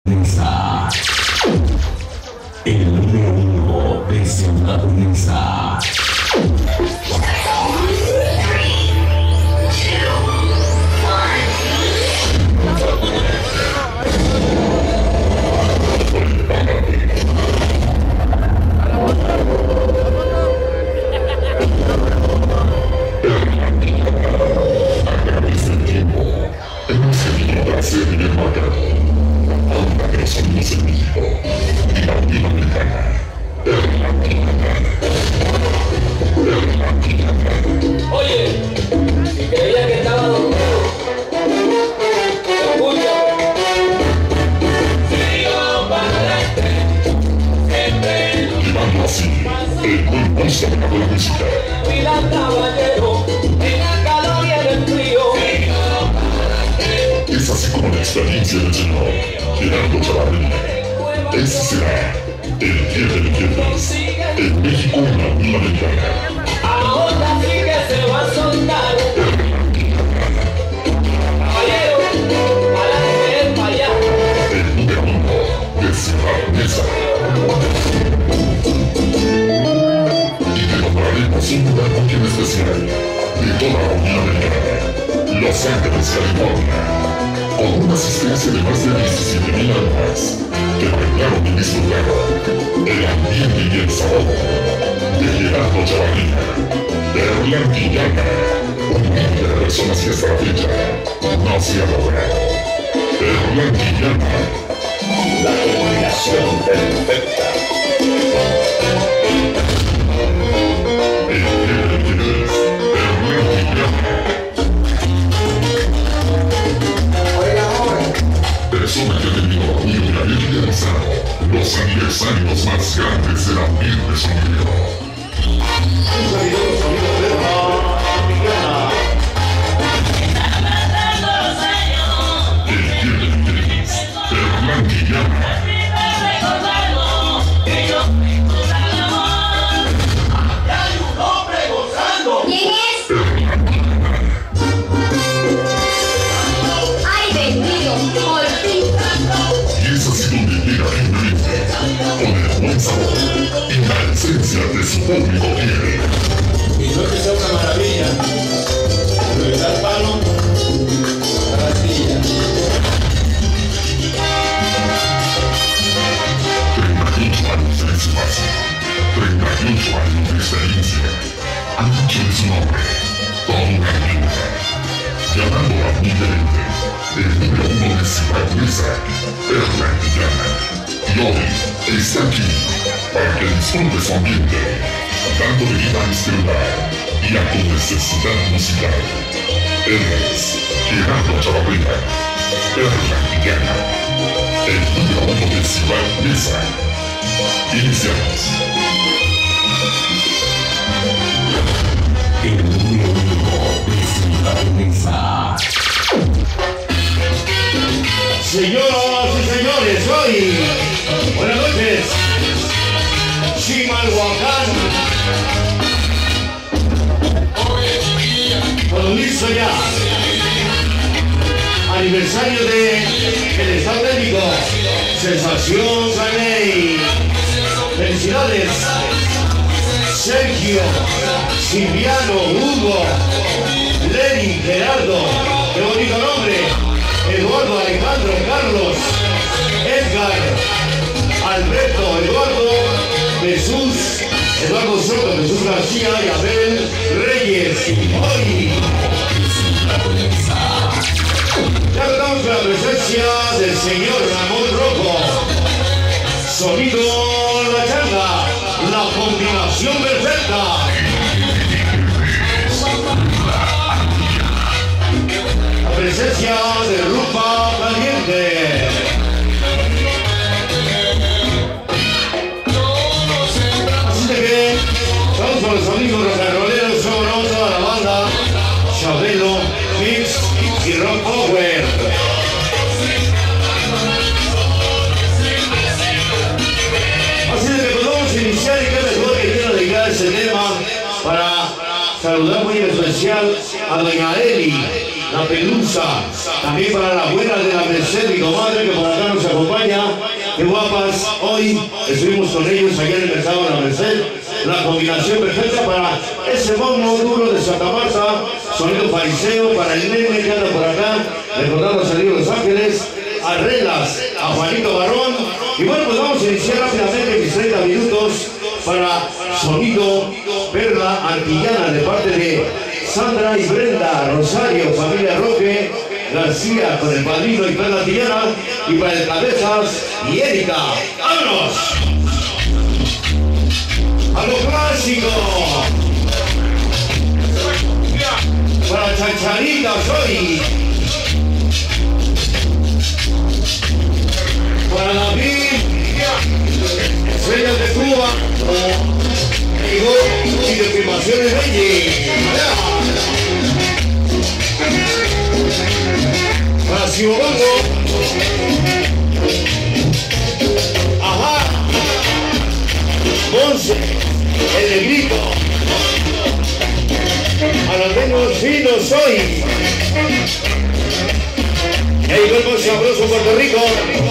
Mesa. El número uno de Ciudad Mesa. Oye, si creía que estaba dormido, escucha. Sigo para adelante, siempre Llevando así el concurso de la buena música. vida caballero, en el calor y en el frío. Sigo para adelante. Es así como la experiencia del señor Gerardo Chavarría. Ese será el día de leyendas. En México, una nueva ventana. Ahora sí que se va a soltar. Caballero, para allá. El número uno de Ciudad Mesa. Y te nombraremos un lugar muy especial de toda la Unión Americana, Los Ángeles, California, con una asistencia de más de 17,000 almas que bailaron y disfrutaron el ambiente y el sabor de Gerardo Chavarría, Berlantillana, un millón de personas que hasta la fecha no se ha logrado. Berlantillana, la combinación perfecta. El Berlantillana. Persona que ha tenido la unión de la realizado los aniversarios más grandes del ambiente sonoro. Un sonido de Berlantillana. El Berlantillana. ¿Quién es? ¡Ay, bendito! ¡Por fin! Y es así donde llega gente con el buen sabor y la esencia de su público quiere. Y no es que sea una maravilla, pero le da el palo a la astilla. 38 años de espacio, 38 años de experiencia, han dicho de su nombre, toda una vida, llamando a Miguelente, el número uno de Ciudad Mesa, Berlantillana. Y hoy está aquí para que disfrute su ambiente, dándole vida a este lugar y a tu necesidad musical. Él es Gerardo Chavarría, Berlantillana, el número uno de Ciudad Mesa. Iniciamos. El número uno de Ciudad Mesa. Señoras y señores, hoy, buenas noches, Chimalhuacán. Todo listo ya. Aniversario de el Estado Médico, Sensación Saney. Felicidades, Sergio, Silviano, Hugo, Lenin, Gerardo, qué bonito nombre. Eduardo, Alejandro, Carlos, Edgar, Alberto, Eduardo, Jesús, Eduardo Soto, Jesús García y Abel Reyes. Hoy ya contamos con la presencia del señor Ramón Rojo. Sonido La Changa, la combinación perfecta. La presencia de Rupa Caliente. Así de que vamos con los amigos rocanroleros, somos toda la banda, Chabelo, Mix y Rock Power. Así de que podemos iniciar y qué mejor que quiero dedicar ese tema para saludar muy especial a doña Eli, la pelusa, también para la abuela de la Merced, mi comadre, que por acá nos acompaña, qué guapas. Hoy estuvimos con ellos allá en el mercado de la Merced. La combinación perfecta para ese bombo duro de Santa Marta. Sonido fariseo para el nene que anda por acá. Recordando a salir Los Ángeles. A Relas, a Juanito Barrón. Y bueno, pues vamos a iniciar rápidamente mis 30 minutos para Sonido Perla Antillana de parte de Sandra y Brenda Rosario, familia Roque García con el padrino y Perla Antillana, y para el Cabezas y Erika. ¡Vámonos! ¡A lo clásico! Para Chacharita soy. Para David, Estrellas de Cuba, y de Filmaciones Reyes. Para Cibobango, ajá, Monse, el Negrito, Alandeños finos soy. El cuerpo sabroso Puerto Rico.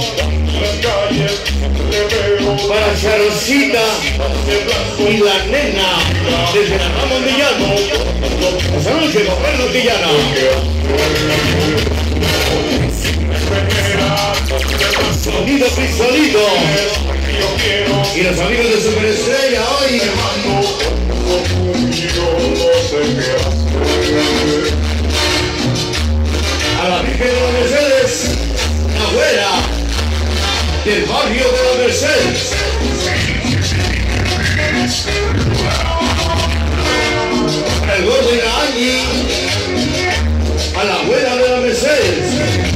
Para Charoncita y la nena desde la Ramón Villano. Esta noche con Perla Antillana. Sonido Pistolito y los amigos de Superestrella hoy. A la Virgen de la Mercedes, la güera del barrio de la Mercedes. El gordo y la Angie, a la abuela de la Mercedes.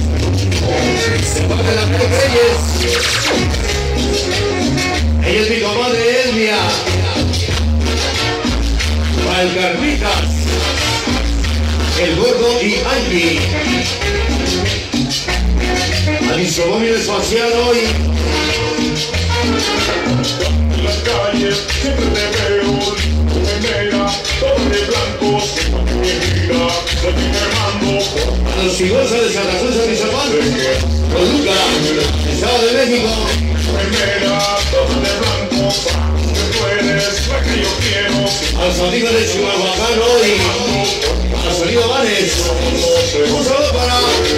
Para la Cruz Reyes, ella es mi comadre Elvia. Para el Carlitas, el gordo y Angie. Al instrumento espacial hoy. En las calles siempre te veo, me mira, todo de blanco, mi vida, soy mi hermano. A los Figosa de Santa Cruz de Atizapán, Toluca, Estado de México. Me mira, todo de blanco, tú eres la que yo quiero. A los amigos de Chihuahuacán hoy. A los Sonido Vanes. Un saludo para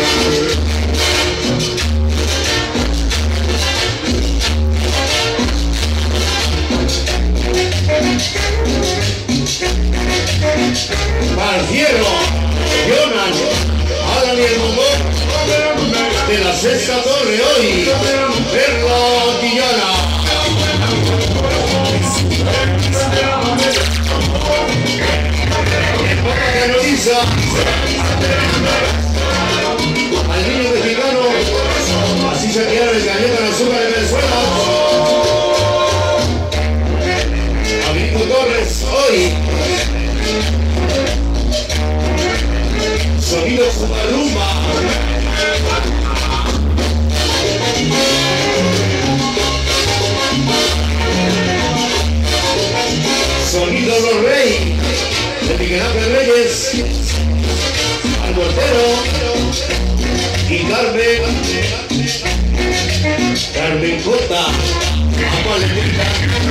Fierro, Jonan, Alan y el Mongol de la Sexta Torre hoy. Perla Antillana. El Papa canoniza al niño mexicano. Así se quedaron el cañón con azúcar de Venezuela. Amigo Torres hoy. Sonido Cumarumba. Sonido Los Rey de Miguel Ángel Reyes, al Portero y Carmen Cota. Vamos a leer.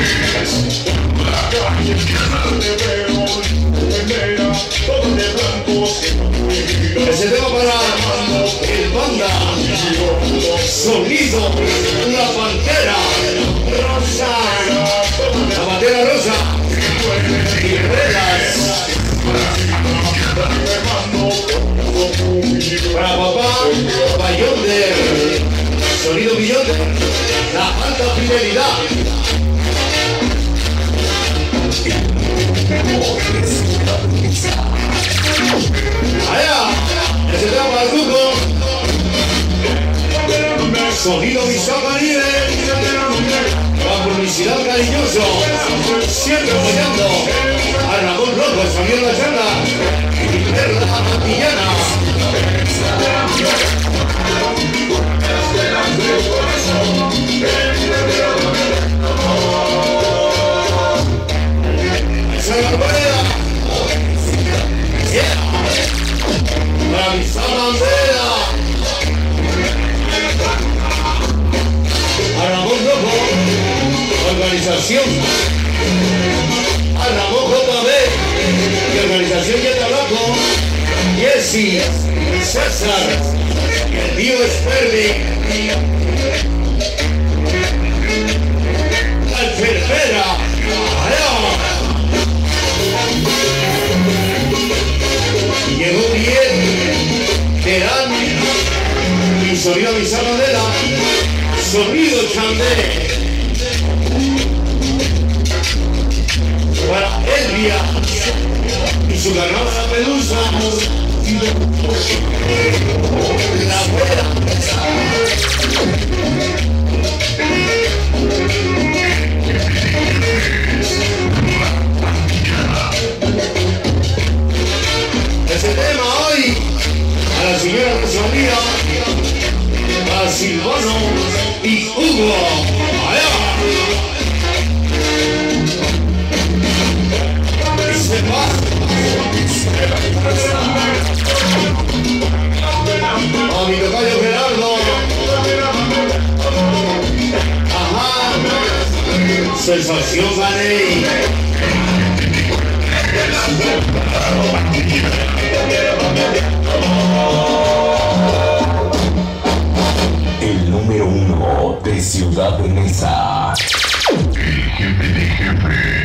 Ese tema para el Panda. Sonido La Pantera Rosa. La Pantera Rosa. Y Relas. Para papá Bayonder. Sonido Bayonder. La alta fidelidad. Allá, ese tema para el Cuco. Sonido Misacaníe. La publicidad cariñoso. Siempre apoyando a Ramón Rojo, el sonido de la charla. Y Perla Antillana. Esa es la rueda. Para mi Bandera. Para organización a Ramón JB y organización Yetabaco, Jessy, César, el tío Sperdy, la enfermera, allá. Llegó bien, Terán y sonido Bisamadela, sonido Chandé. Para Elvia y su ganada la Pelusa, la abuela. Ese tema hoy a la señora Rosalía, a Silvano y Hugo. Allá. A mi tocayo Gerardo. Ajá. Sensación gané. El número 1 de Ciudad Neza. El jefe de jefe.